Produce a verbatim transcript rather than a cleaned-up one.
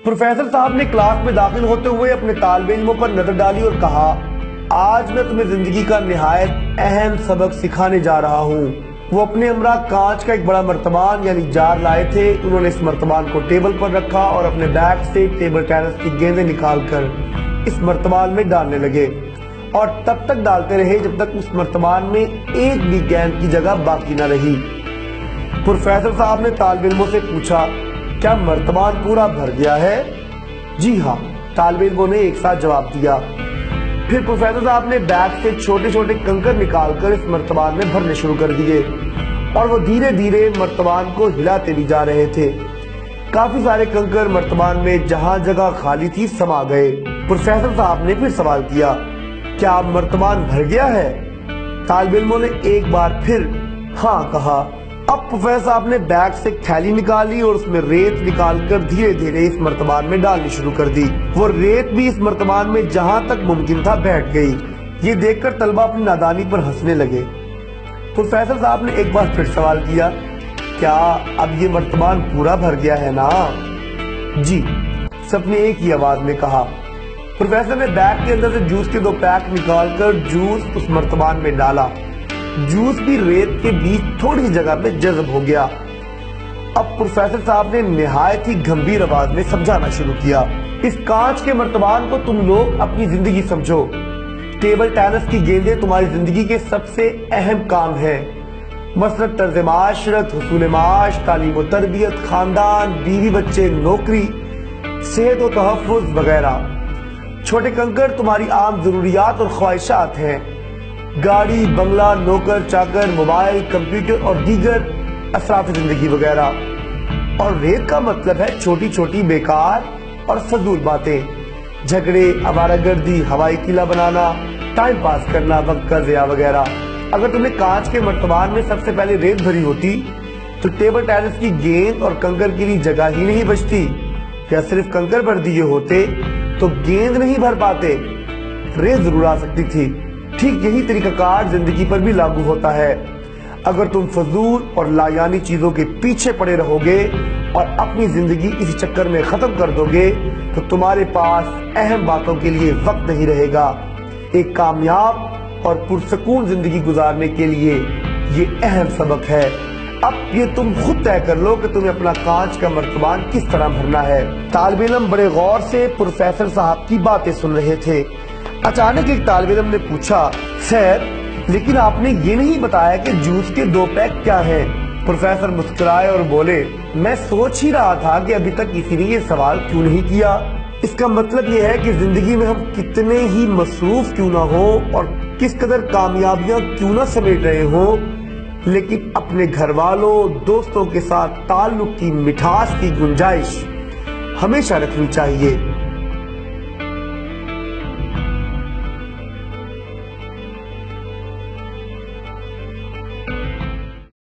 Professor साहब ने class में दाखिल होते हुए अपने तालिब इल्मों पर नजर डाली और कहा, आज मैं तुम्हें जिंदगी का निहायत अहम सबक सिखाने जा रहा हूँ। वो अपने हमरा कांच का एक बड़ा मर्तबान यानी जार लाए थे। उन्होंने इस मर्तबान को टेबल पर रखा और अपने बैग से टेबल टेनिस की गेंदें निकालकर इस मर्तबान में डालने लगे और तब तक डालते रहे जब तक उस मर्तबान में एक भी गेंद की जगह बाकी न रही। प्रोफेसर साहब ने तालिब इल्मों से पूछा, क्या मर्तबान पूरा भर गया है? जी हाँ, तालिब इल्मों ने एक साथ जवाब दिया। फिर प्रोफेसर साहब ने बैग से छोटे छोटे कंकर निकालकर इस मर्तबान में भरने शुरू कर दिए और वो धीरे धीरे मर्तबान को हिलाते भी जा रहे थे। काफी सारे कंकर मर्तबान में जहां जगह खाली थी समा गए। प्रोफेसर साहब ने फिर सवाल किया, क्या अब मर्तबान भर गया है? तालिब इल्मों ने एक बार फिर हाँ कहा। अब प्रोफेसर साहब ने बैग से थैली निकाली और उसमें रेत निकालकर धीरे धीरे इस मर्तबान में डालनी शुरू कर दी। वो रेत भी इस मर्तबान में जहां तक मुमकिन था बैठ गई। ये देखकर तलबा अपनी नादानी पर हंसने लगे। प्रोफेसर साहब ने एक बार फिर सवाल किया, क्या अब ये मर्तबान पूरा भर गया है ना? जी, सबने एक ही आवाज में कहा। प्रोफेसर ने बैग के अंदर से जूस के दो पैक निकालकर जूस उस मर्तबान में डाला। जूस भी रेत के बीच थोड़ी जगह पे जज़ब हो गया। अब प्रोफेसर साहब ने निहायत ही गंभीर आवाज में समझाना शुरू किया, इस कांच के मर्तबान को तुम लोग अपनी जिंदगी समझो। टेबल टेनिस की गेंदें तुम्हारी जिंदगी के सबसे अहम काम है, मसलन तर्ज माशरत, हुसूल माश, तालीम व तरबियत, खानदान, बीवी बच्चे, नौकरी, सेहत व तहफ़्फ़ुज़ वगैरह। छोटे कंकर तुम्हारी आम जरूरियात और ख्वाहिशात हैं, गाड़ी, बंगला, नौकर चाकर, मोबाइल, कंप्यूटर और दीगर असराफ जिंदगी वगैरह। और रेत का मतलब है छोटी छोटी बेकार और फजूल बातें, झगड़े, आवारागर्दी, हवाई किला बनाना, टाइम पास करना, वक्त का ज़िया वगैरह। अगर तुमने कांच के मर्तबान में सबसे पहले रेत भरी होती तो टेबल टेनिस की गेंद और कंकर के लिए जगह ही नहीं बचती। या सिर्फ कंकर भर दिए होते तो गेंद नहीं भर पाते, रेत जरूर आ सकती थी। ठीक यही तरीकाकार जिंदगी पर भी लागू होता है। अगर तुम फजूल और लायानी चीजों के पीछे पड़े रहोगे और अपनी जिंदगी इसी चक्कर में खत्म कर दोगे तो तुम्हारे पास अहम बातों के लिए वक्त नहीं रहेगा। एक कामयाब और पुरसकून जिंदगी गुजारने के लिए ये अहम सबक है। अब ये तुम खुद तय कर लो कि तुम्हें अपना कांच का मर्तबान किस तरह भरना है। तालिब इल्म बड़े गौर से प्रोफेसर साहब की बातें सुन रहे थे। अचानक एक तालिब इल्म ने पूछा, सर लेकिन आपने ये नहीं बताया कि जूस के दो पैक क्या हैं? प्रोफेसर मुस्कुराए और बोले, मैं सोच ही रहा था कि अभी तक किसी ने ये सवाल क्यों नहीं किया। इसका मतलब ये है कि जिंदगी में हम कितने ही मसरूफ क्यों ना हो और किस कदर कामयाबियां क्यों ना समेट रहे हो, लेकिन अपने घर वालों, दोस्तों के साथ ताल्लुक की मिठास की गुंजाइश हमेशा रखनी चाहिए।